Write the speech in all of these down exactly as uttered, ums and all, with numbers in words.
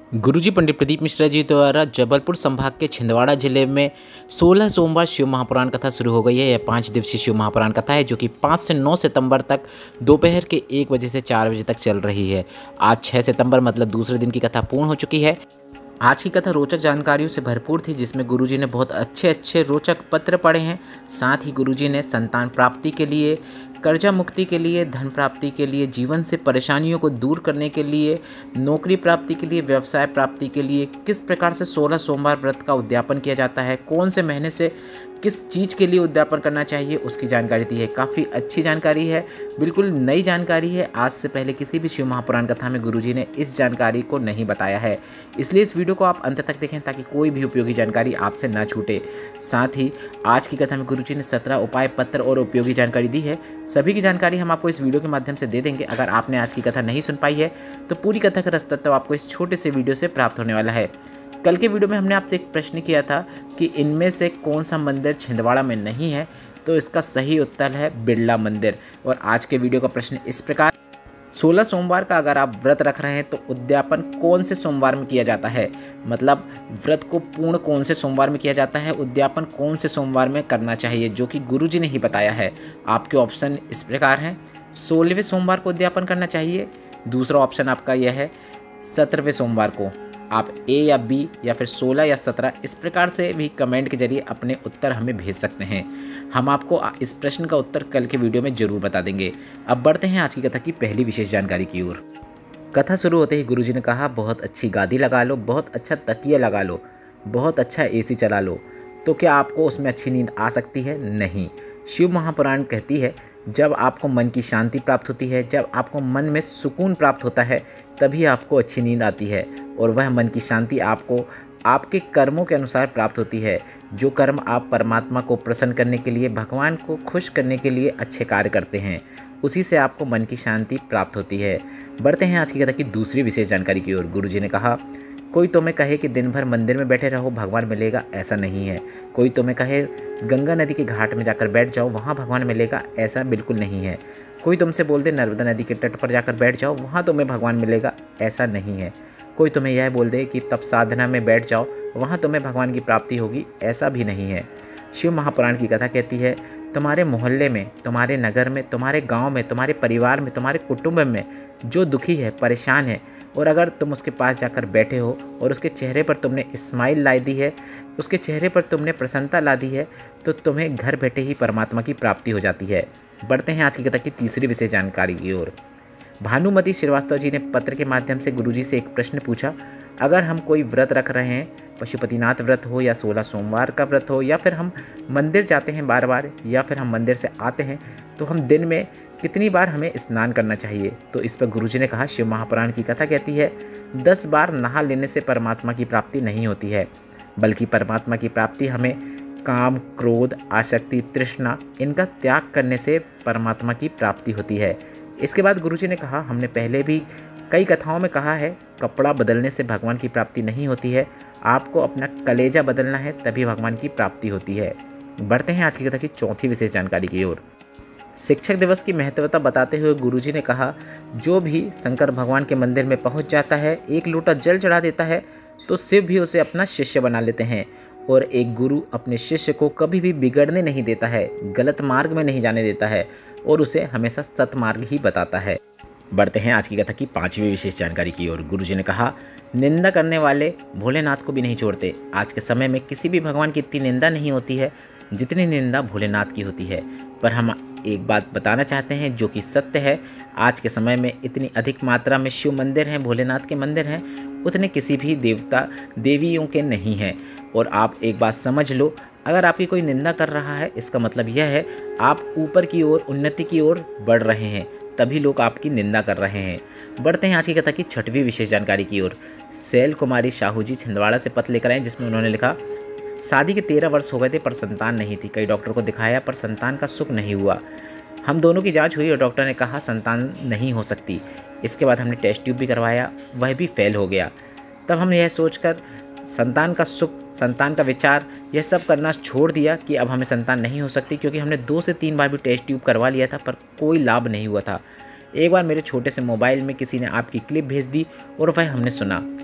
गुरुजी पंडित प्रदीप मिश्रा जी द्वारा जबलपुर संभाग के छिंदवाड़ा जिले में सोलह सोमवार शिव महापुराण कथा शुरू हो गई है। यह पाँच दिवसीय शिव महापुराण कथा है जो कि पाँच से नौ सितंबर तक दोपहर के एक बजे से चार बजे तक चल रही है। आज छह सितंबर मतलब दूसरे दिन की कथा पूर्ण हो चुकी है। आज की कथा रोचक जानकारियों से भरपूर थी, जिसमें गुरुजी ने बहुत अच्छे अच्छे रोचक पत्र पढ़े हैं। साथ ही गुरुजी ने संतान प्राप्ति के लिए, कर्जा मुक्ति के लिए, धन प्राप्ति के लिए, जीवन से परेशानियों को दूर करने के लिए, नौकरी प्राप्ति के लिए, व्यवसाय प्राप्ति के लिए किस प्रकार से सोलह सोमवार व्रत का उद्यापन किया जाता है, कौन से महीने से किस चीज़ के लिए उद्यापन करना चाहिए, उसकी जानकारी दी है। काफ़ी अच्छी जानकारी है, बिल्कुल नई जानकारी है। आज से पहले किसी भी शिव महापुराण कथा में गुरुजी ने इस जानकारी को नहीं बताया है, इसलिए इस वीडियो को आप अंत तक देखें ताकि कोई भी उपयोगी जानकारी आपसे ना छूटे। साथ ही आज की कथा में गुरुजी ने सत्रह उपाय पत्र और उपयोगी जानकारी दी है। सभी की जानकारी हम आपको इस वीडियो के माध्यम से दे देंगे। अगर आपने आज की कथा नहीं सुन पाई है तो पूरी कथा का रस तत्व आपको इस छोटे से वीडियो से प्राप्त होने वाला है। कल के वीडियो में हमने आपसे एक प्रश्न किया था कि इनमें से कौन सा मंदिर छिंदवाड़ा में नहीं है, तो इसका सही उत्तर है बिरला मंदिर। और आज के वीडियो का प्रश्न इस प्रकार, सोलह सोमवार का अगर आप व्रत रख रहे हैं तो उद्यापन कौन से सोमवार में किया जाता है, मतलब व्रत को पूर्ण कौन से सोमवार में किया जाता है, उद्यापन कौन से सोमवार में करना चाहिए, जो कि गुरुजी ने ही बताया है। आपके ऑप्शन इस प्रकार हैं, सोलहवें सोमवार को उद्यापन करना चाहिए। दूसरा ऑप्शन आपका यह है सत्रहवें सोमवार को। आप ए या बी या फिर सोलह या सत्रह इस प्रकार से भी कमेंट के जरिए अपने उत्तर हमें भेज सकते हैं। हम आपको इस प्रश्न का उत्तर कल के वीडियो में जरूर बता देंगे। अब बढ़ते हैं आज की कथा की पहली विशेष जानकारी की ओर। कथा शुरू होते ही गुरुजी ने कहा, बहुत अच्छी गादी लगा लो, बहुत अच्छा तकिया लगा लो, बहुत अच्छा एसी चला लो, तो क्या आपको उसमें अच्छी नींद आ सकती है? नहीं। शिव महापुराण कहती है जब आपको मन की शांति प्राप्त होती है, जब आपको मन में सुकून प्राप्त होता है, तभी आपको अच्छी नींद आती है। और वह मन की शांति आपको आपके कर्मों के अनुसार प्राप्त होती है। जो कर्म आप परमात्मा को प्रसन्न करने के लिए, भगवान को खुश करने के लिए अच्छे कार्य करते हैं, उसी से आपको मन की शांति प्राप्त होती है। बढ़ते हैं आज की कथा की दूसरी विशेष जानकारी की ओर। गुरुजी ने कहा, कोई तुम्हें कहे कि दिन भर मंदिर में बैठे रहो भगवान मिलेगा, ऐसा नहीं है। कोई तुम्हें कहे गंगा नदी के घाट में जाकर बैठ जाओ, वहाँ भगवान मिलेगा, ऐसा बिल्कुल नहीं है। कोई तुमसे बोल दे नर्मदा नदी के तट पर जाकर बैठ जाओ, वहाँ तुम्हें भगवान मिलेगा, ऐसा नहीं है। कोई तुम्हें यह बोल दे कि तप साधना में बैठ जाओ, वहाँ तुम्हें भगवान की प्राप्ति होगी, ऐसा भी नहीं है। शिव महापुराण की कथा कहती है तुम्हारे मोहल्ले में, तुम्हारे नगर में, तुम्हारे गांव में, तुम्हारे परिवार में, तुम्हारे कुटुंब में जो दुखी है, परेशान है, और अगर तुम उसके पास जाकर बैठे हो और उसके चेहरे पर तुमने स्माइल ला दी है, उसके चेहरे पर तुमने प्रसन्नता ला दी है, तो तुम्हें घर बैठे ही परमात्मा की प्राप्ति हो जाती है। बढ़ते हैं आज की कथा की तीसरी विशेष जानकारी की ओर। भानुमति श्रीवास्तव जी ने पत्र के माध्यम से गुरुजी से एक प्रश्न पूछा, अगर हम कोई व्रत रख रहे हैं, पशुपतिनाथ व्रत हो या सोलह सोमवार का व्रत हो, या फिर हम मंदिर जाते हैं बार बार, या फिर हम मंदिर से आते हैं, तो हम दिन में कितनी बार हमें स्नान करना चाहिए? तो इस पर गुरुजी ने कहा, शिव महापुराण की कथा कहती है दस बार नहा लेने से परमात्मा की प्राप्ति नहीं होती है, बल्कि परमात्मा की प्राप्ति हमें काम, क्रोध, आसक्ति, तृष्णा इनका त्याग करने से परमात्मा की प्राप्ति होती है। इसके बाद गुरुजी ने कहा, हमने पहले भी कई कथाओं में कहा है, कपड़ा बदलने से भगवान की प्राप्ति नहीं होती है, आपको अपना कलेजा बदलना है, तभी भगवान की प्राप्ति होती है। बढ़ते हैं आज की कथा की चौथी विशेष जानकारी की ओर। शिक्षक दिवस की महत्वता बताते हुए गुरुजी ने कहा, जो भी शंकर भगवान के मंदिर में पहुंच जाता है, एक लोटा जल चढ़ा देता है, तो शिव भी उसे अपना शिष्य बना लेते हैं। और एक गुरु अपने शिष्य को कभी भी बिगड़ने नहीं देता है, गलत मार्ग में नहीं जाने देता है, और उसे हमेशा सतमार्ग ही बताता है। बढ़ते हैं आज की कथा की पांचवी विशेष जानकारी की ओर। गुरुजी ने कहा, निंदा करने वाले भोलेनाथ को भी नहीं छोड़ते। आज के समय में किसी भी भगवान की इतनी निंदा नहीं होती है जितनी निंदा भोलेनाथ की होती है। पर हम एक बात बताना चाहते हैं जो कि सत्य है, आज के समय में इतनी अधिक मात्रा में शिव मंदिर हैं, भोलेनाथ के मंदिर हैं, उतने किसी भी देवता देवियों के नहीं हैं। और आप एक बात समझ लो, अगर आपकी कोई निंदा कर रहा है, इसका मतलब यह है आप ऊपर की ओर, उन्नति की ओर बढ़ रहे हैं, तभी लोग आपकी निंदा कर रहे हैं। बढ़ते हैं आज की कथा की छठवीं विशेष जानकारी की ओर। शैल कुमारी साहू जी छिंदवाड़ा से पत्र लेकर आए, जिसमें उन्होंने लिखा, शादी के तेरह वर्ष हो गए थे पर संतान नहीं थी। कई डॉक्टर को दिखाया पर संतान का सुख नहीं हुआ। हम दोनों की जांच हुई और डॉक्टर ने कहा संतान नहीं हो सकती। इसके बाद हमने टेस्ट ट्यूब भी करवाया, वह भी फेल हो गया। तब हम यह सोचकर संतान का सुख, संतान का विचार, यह सब करना छोड़ दिया कि अब हमें संतान नहीं हो सकती, क्योंकि हमने दो से तीन बार भी टेस्ट ट्यूब करवा लिया था पर कोई लाभ नहीं हुआ था। एक बार मेरे छोटे से मोबाइल में किसी ने आपकी क्लिप भेज दी और वह हमने सुना।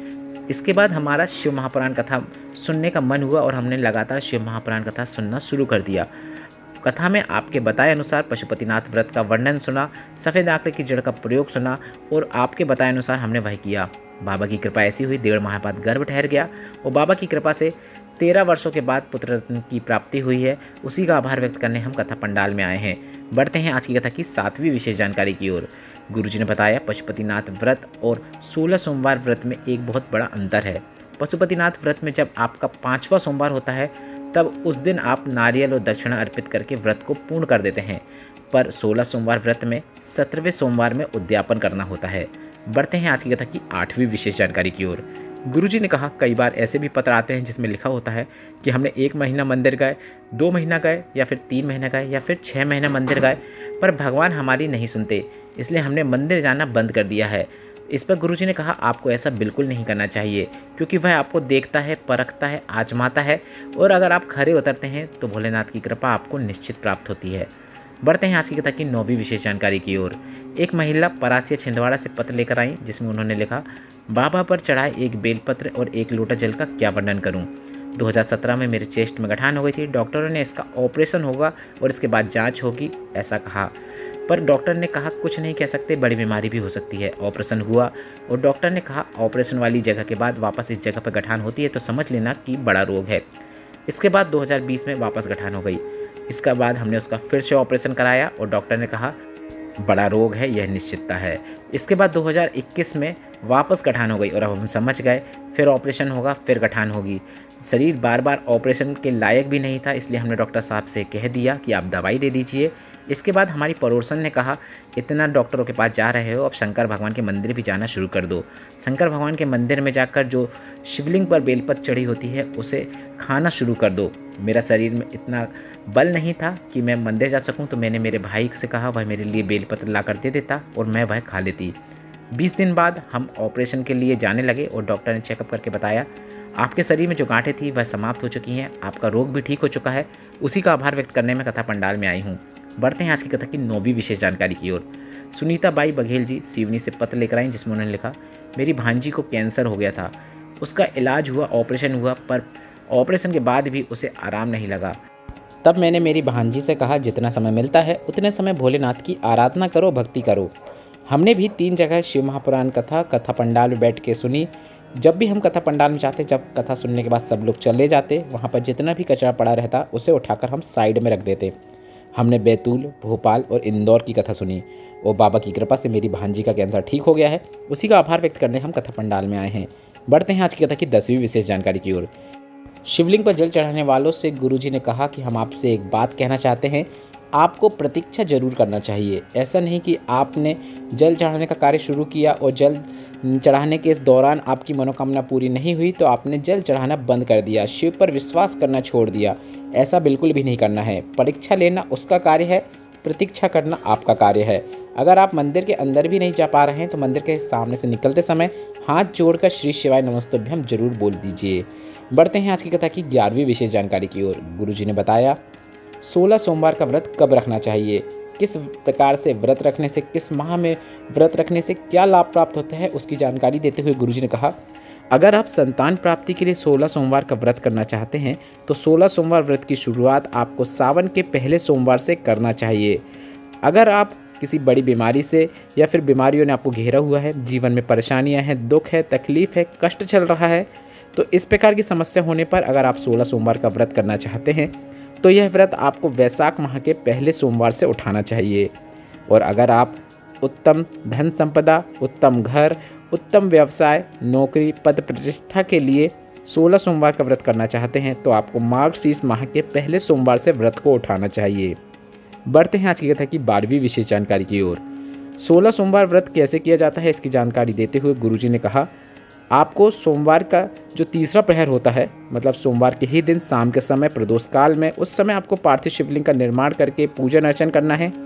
इसके बाद हमारा शिव महापुराण कथा सुनने का मन हुआ और हमने लगातार शिव महापुराण कथा सुनना शुरू कर दिया। कथा में आपके बताए अनुसार पशुपतिनाथ व्रत का वर्णन सुना, सफ़ेद आंकड़े की जड़ का प्रयोग सुना और आपके बताए अनुसार हमने वह किया। बाबा की कृपा ऐसी हुई, डेढ़ माह बाद गर्भ ठहर गया और बाबा की कृपा से तेरह वर्षों के बाद पुत्र रत्न की प्राप्ति हुई है। उसी का आभार व्यक्त करने हम कथा पंडाल में आए हैं। बढ़ते हैं आज की कथा की सातवीं विशेष जानकारी की ओर। गुरुजी ने बताया, पशुपतिनाथ व्रत और सोलह सोमवार व्रत में एक बहुत बड़ा अंतर है। पशुपतिनाथ व्रत में जब आपका पाँचवा सोमवार होता है तब उस दिन आप नारियल और दक्षिणा अर्पित करके व्रत को पूर्ण कर देते हैं, पर सोलह सोमवार व्रत में सत्रहवें सोमवार में उद्यापन करना होता है। बढ़ते हैं आज की कथा की आठवीं विशेष जानकारी की ओर। गुरुजी ने कहा, कई बार ऐसे भी पत्र आते हैं जिसमें लिखा होता है कि हमने एक महीना मंदिर गए, दो महीना गए या फिर तीन महीना गए या फिर छः महीना मंदिर गए, पर भगवान हमारी नहीं सुनते, इसलिए हमने मंदिर जाना बंद कर दिया है। इस पर गुरुजी ने कहा, आपको ऐसा बिल्कुल नहीं करना चाहिए, क्योंकि वह आपको देखता है, परखता है, आजमाता है और अगर आप खरे उतरते हैं तो भोलेनाथ की कृपा आपको निश्चित प्राप्त होती है। बढ़ते हैं आज की कथा की नौवीं विशेष जानकारी की ओर। एक महिला परासिया छिंदवाड़ा से पत्र लेकर आई जिसमें उन्होंने लिखा, बाबा पर चढ़ाए एक बेलपत्र और एक लोटा जल का क्या वर्णन करूं। दो हज़ार सत्रह में मेरे चेस्ट में गठान हो गई थी। डॉक्टरों ने इसका ऑपरेशन होगा और इसके बाद जांच होगी ऐसा कहा, पर डॉक्टर ने कहा कुछ नहीं कह सकते, बड़ी बीमारी भी हो सकती है। ऑपरेशन हुआ और डॉक्टर ने कहा ऑपरेशन वाली जगह के बाद वापस इस जगह पर गठान होती है तो समझ लेना कि बड़ा रोग है। इसके बाद दो हज़ार बीस में वापस गठान हो गई। इसके बाद हमने उसका फिर से ऑपरेशन कराया और डॉक्टर ने कहा बड़ा रोग है, यह निश्चितता है। इसके बाद दो हज़ार इक्कीस में वापस गठान हो गई और अब हम समझ गए फिर ऑपरेशन होगा, फिर गठान होगी। शरीर बार बार ऑपरेशन के लायक भी नहीं था, इसलिए हमने डॉक्टर साहब से कह दिया कि आप दवाई दे दीजिए। इसके बाद हमारी पड़ोसन ने कहा, इतना डॉक्टरों के पास जा रहे हो, अब शंकर भगवान के मंदिर भी जाना शुरू कर दो। शंकर भगवान के मंदिर में जाकर जो शिवलिंग पर बेलपत्र चढ़ी होती है उसे खाना शुरू कर दो। मेरा शरीर में इतना बल नहीं था कि मैं मंदिर जा सकूं, तो मैंने मेरे भाई से कहा वह मेरे लिए बेलपत्र ला कर दे देता और मैं वह खा लेती। बीस दिन बाद हम ऑपरेशन के लिए जाने लगे और डॉक्टर ने चेकअप करके बताया, आपके शरीर में जो गांठें थी वह समाप्त हो चुकी हैं, आपका रोग भी ठीक हो चुका है। उसी का आभार व्यक्त करने में कथा पंडाल में आई हूँ। बढ़ते हैं आज की कथा की नौवीं विशेष जानकारी की ओर। सुनीता बाई बघेल जी सिवनी से पत्र लेकर आई जिसमें उन्होंने लिखा, मेरी भांजी को कैंसर हो गया था, उसका इलाज हुआ, ऑपरेशन हुआ, पर ऑपरेशन के बाद भी उसे आराम नहीं लगा। तब मैंने मेरी भांजी से कहा, जितना समय मिलता है उतने समय भोलेनाथ की आराधना करो, भक्ति करो। हमने भी तीन जगह शिव महापुराण कथा कथा पंडाल में बैठ के सुनी। जब भी हम कथा पंडाल में जाते, जब कथा सुनने के बाद सब लोग चले जाते, वहाँ पर जितना भी कचरा पड़ा रहता उसे उठाकर हम साइड में रख देते। हमने बैतूल, भोपाल और इंदौर की कथा सुनी और बाबा की कृपा से मेरी भांजी का कैंसर ठीक हो गया है। उसी का आभार व्यक्त करने हम कथा पंडाल में आए हैं। बढ़ते हैं आज की कथा की दसवीं विशेष जानकारी की ओर। शिवलिंग पर जल चढ़ाने वालों से गुरुजी ने कहा कि हम आपसे एक बात कहना चाहते हैं, आपको प्रतीक्षा जरूर करना चाहिए। ऐसा नहीं कि आपने जल चढ़ाने का कार्य शुरू किया और जल चढ़ाने के इस दौरान आपकी मनोकामना पूरी नहीं हुई तो आपने जल चढ़ाना बंद कर दिया, शिव पर विश्वास करना छोड़ दिया। ऐसा बिल्कुल भी नहीं करना है। परीक्षा लेना उसका कार्य है, प्रतीक्षा करना आपका कार्य है। अगर आप मंदिर के अंदर भी नहीं जा पा रहे हैं तो मंदिर के सामने से निकलते समय हाथ जोड़कर श्री शिवाय नमस्तुभ्यम जरूर बोल दीजिए। बढ़ते हैं आज की कथा की ग्यारहवीं विशेष जानकारी की ओर। गुरुजी ने बताया, सोलह सोमवार का व्रत कब रखना चाहिए, किस प्रकार से व्रत रखने से, किस माह में व्रत रखने से क्या लाभ प्राप्त होता है, उसकी जानकारी देते हुए गुरुजी ने कहा, अगर आप संतान प्राप्ति के लिए सोलह सोमवार का व्रत करना चाहते हैं तो सोलह सोमवार व्रत की शुरुआत आपको सावन के पहले सोमवार से करना चाहिए। अगर आप किसी बड़ी बीमारी से या फिर बीमारियों ने आपको घेरा हुआ है, जीवन में परेशानियां हैं, दुख है, तकलीफ है, कष्ट चल रहा है, तो इस प्रकार की समस्या होने पर अगर आप सोलह सोमवार का व्रत करना चाहते हैं तो यह व्रत आपको वैशाख माह के पहले सोमवार से उठाना चाहिए। और अगर आप उत्तम धन संपदा, उत्तम घर, उत्तम व्यवसाय, नौकरी, पद प्रतिष्ठा के लिए सोलह सोमवार का व्रत करना चाहते हैं तो आपको मार्गशीर्ष माह के पहले सोमवार से व्रत को उठाना चाहिए। बढ़ते हैं आज की कथा की बारहवीं विशेष जानकारी की ओर। सोलह सोमवार व्रत कैसे किया जाता है इसकी जानकारी देते हुए गुरुजी ने कहा, आपको सोमवार का जो तीसरा प्रहर होता है, मतलब सोमवार के ही दिन शाम के समय प्रदोष काल में, उस समय आपको पार्थिव शिवलिंग का निर्माण करके पूजन अर्चन करना है,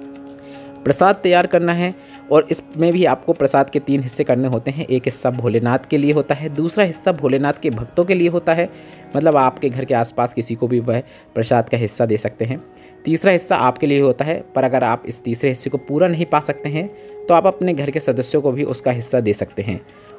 प्रसाद तैयार करना है। और इसमें भी आपको प्रसाद के तीन हिस्से करने होते हैं। एक हिस्सा भोलेनाथ के लिए होता है, दूसरा हिस्सा भोलेनाथ के भक्तों के लिए होता है, मतलब आपके घर के आसपास किसी को भी वह प्रसाद का हिस्सा दे सकते हैं। तीसरा हिस्सा आपके लिए होता है, पर अगर आप इस तीसरे हिस्से को पूरा नहीं पा सकते हैं तो आप अपने घर के सदस्यों को भी उसका हिस्सा दे सकते हैं।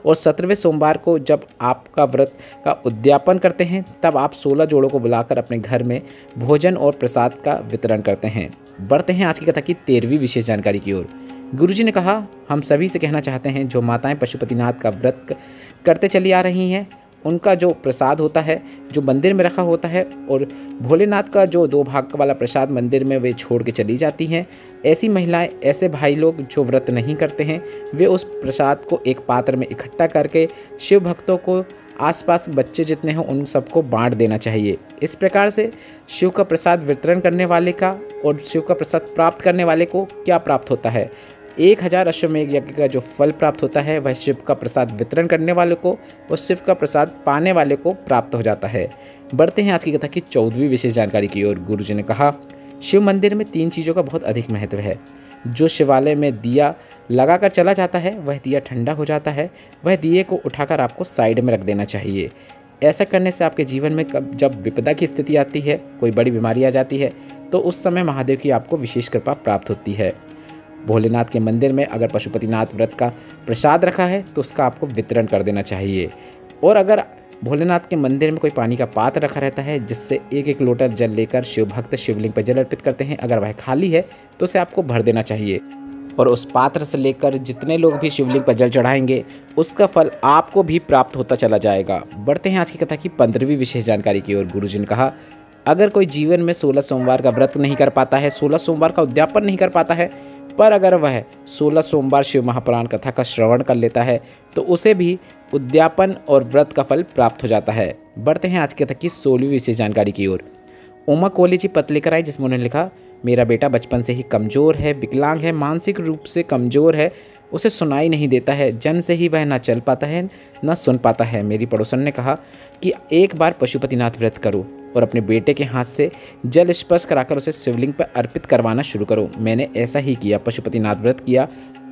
और सत्रहवें सोमवार को जब आपका व्रत का उद्यापन करते हैं तब आप सोलह जोड़ों को बुलाकर अपने घर में भोजन और प्रसाद का वितरण करते हैं। बढ़ते हैं आज की कथा की तेरहवीं विशेष जानकारी की ओर। गुरुजी ने कहा, हम सभी से कहना चाहते हैं जो माताएं पशुपतिनाथ का व्रत करते चली आ रही हैं, उनका जो प्रसाद होता है जो मंदिर में रखा होता है और भोलेनाथ का जो दो भाग वाला प्रसाद मंदिर में वे छोड़ के चली जाती हैं, ऐसी महिलाएं, ऐसे भाई लोग जो व्रत नहीं करते हैं, वे उस प्रसाद को एक पात्र में इकट्ठा करके शिव भक्तों को, आसपास बच्चे जितने हैं उन सबको बांट देना चाहिए। इस प्रकार से शिव का प्रसाद वितरण करने वाले का और शिव का प्रसाद प्राप्त करने वाले को क्या प्राप्त होता है? एक हजार अश्वमेघ यज्ञ का जो फल प्राप्त होता है वह शिव का प्रसाद वितरण करने वाले को और शिव का प्रसाद पाने वाले को प्राप्त हो जाता है। बढ़ते हैं आज की कथा की चौदहवीं विशेष जानकारी की ओर। गुरुजी ने कहा, शिव मंदिर में तीन चीज़ों का बहुत अधिक महत्व है। जो शिवालय में दिया लगाकर चला जाता है वह दिया ठंडा हो जाता है, वह दिए को उठाकर आपको साइड में रख देना चाहिए। ऐसा करने से आपके जीवन में जब विपदा की स्थिति आती है, कोई बड़ी बीमारी आ जाती है, तो उस समय महादेव की आपको विशेष कृपा प्राप्त होती है। भोलेनाथ के मंदिर में अगर पशुपतिनाथ व्रत का प्रसाद रखा है तो उसका आपको वितरण कर देना चाहिए। और अगर भोलेनाथ के मंदिर में कोई पानी का पात्र रखा रहता है जिससे एक एक लोटा जल लेकर शिव भक्त शिवलिंग पर जल अर्पित करते हैं, अगर वह खाली है तो उसे आपको भर देना चाहिए और उस पात्र से लेकर जितने लोग भी शिवलिंग पर जल चढ़ाएंगे उसका फल आपको भी प्राप्त होता चला जाएगा। बढ़ते हैं आज की कथा की पंद्रहवीं विशेष जानकारी की ओर। गुरुजी ने कहा, अगर कोई जीवन में सोलह सोमवार का व्रत नहीं कर पाता है, सोलह सोमवार का उद्यापन नहीं कर पाता है, पर अगर वह सोलह सोमवार शिव महापुराण कथा का श्रवण कर लेता है तो उसे भी उद्यापन और व्रत का फल प्राप्त हो जाता है। बढ़ते हैं आज की कथा की सोलहवीं विशेष जानकारी की ओर। उमा कोहली जी पत्र लेकर आई जिसमें उन्होंने लिखा, मेरा बेटा बचपन से ही कमज़ोर है, विकलांग है, मानसिक रूप से कमज़ोर है, उसे सुनाई नहीं देता है, जन्म से ही वह ना चल पाता है ना सुन पाता है। मेरी पड़ोसन ने कहा कि एक बार पशुपतिनाथ व्रत करो और अपने बेटे के हाथ से जल स्पर्श कराकर उसे शिवलिंग पर अर्पित करवाना शुरू करो। मैंने ऐसा ही किया, पशुपतिनाथ व्रत किया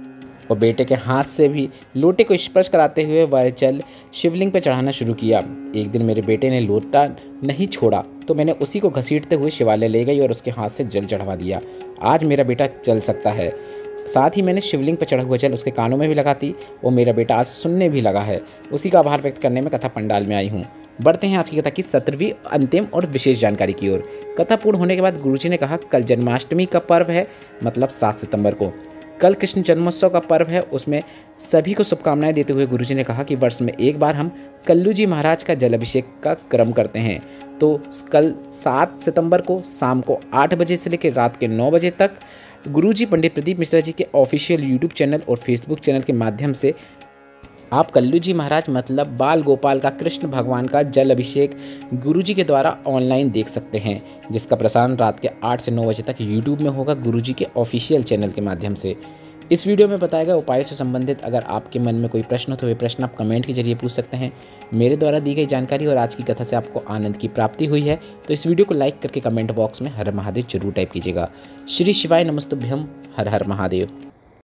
और बेटे के हाथ से भी लोटे को स्पर्श कराते हुए वह जल शिवलिंग पर चढ़ाना शुरू किया। एक दिन मेरे बेटे ने लोटा नहीं छोड़ा तो मैंने उसी को घसीटते हुए शिवालय ले गई और उसके हाथ से जल चढ़वा दिया। आज मेरा बेटा चल सकता है। साथ ही मैंने शिवलिंग पर चढ़ा हुआ जल उसके कानों में भी लगाती और मेरा बेटा आज सुनने भी लगा है। उसी का आभार व्यक्त करने में कथा पंडाल में आई हूँ। बढ़ते हैं आज की कथा की सत्रहवीं अंतिम और विशेष जानकारी की ओर। कथा पूर्ण होने के बाद गुरुजी ने कहा, कल जन्माष्टमी का पर्व है, मतलब सात सितंबर को। कल कृष्ण जन्मोत्सव का पर्व है, उसमें सभी को शुभकामनाएं देते हुए गुरुजी ने कहा कि वर्ष में एक बार हम कल्लू जी महाराज का जल अभिषेक का क्रम करते हैं। तो कल सात सितंबर को शाम को आठ बजे से लेकर रात के नौ बजे तक गुरुजी पंडित प्रदीप मिश्रा जी के ऑफिशियल यूट्यूब चैनल और फेसबुक चैनल के माध्यम से आप कल्लू जी महाराज मतलब बाल गोपाल का कृष्ण भगवान का जल अभिषेक गुरुजी के द्वारा ऑनलाइन देख सकते हैं, जिसका प्रसारण रात के आठ से नौ बजे तक यूट्यूब में होगा गुरुजी के ऑफिशियल चैनल के माध्यम से। इस वीडियो में बताए गए उपायों से संबंधित अगर आपके मन में कोई प्रश्न हो तो वे प्रश्न आप कमेंट के जरिए पूछ सकते हैं। मेरे द्वारा दी गई जानकारी और आज की कथा से आपको आनंद की प्राप्ति हुई है तो इस वीडियो को लाइक करके कमेंट बॉक्स में हर हर महादेव जरूर टाइप कीजिएगा। श्री शिवाय नमस्तुभ्यम, हर हर महादेव।